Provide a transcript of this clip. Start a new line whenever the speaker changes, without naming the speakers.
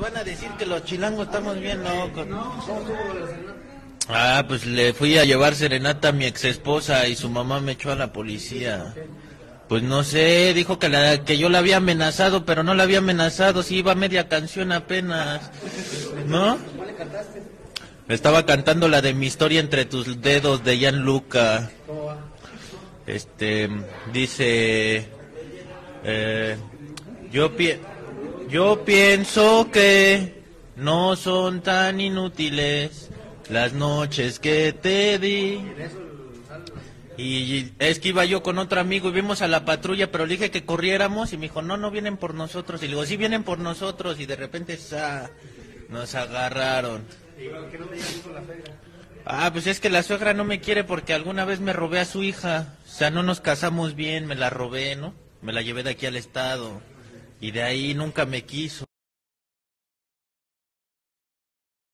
van a decir que los chilangos estamos bien locos. Ah, pues le fui a llevar serenata a mi ex esposa y su mamá me echó a la policía. Pues no sé, dijo que yo la había amenazado, pero no la había amenazado, sí iba media canción apenas, ¿no? Estaba cantando la de Mi historia entre tus dedos de Gianluca. Dice, yo pienso que no son tan inútiles las noches que te di. Y es que iba yo con otro amigo y vimos a la patrulla, pero le dije que corriéramos y me dijo, no vienen por nosotros. Y le digo, sí vienen por nosotros, y de repente nos agarraron. Ah, pues es que la suegra no me quiere porque alguna vez me robé a su hija. O sea, no nos casamos bien, me la robé, ¿no? Me la llevé de aquí al estado. Y de ahí nunca me quiso.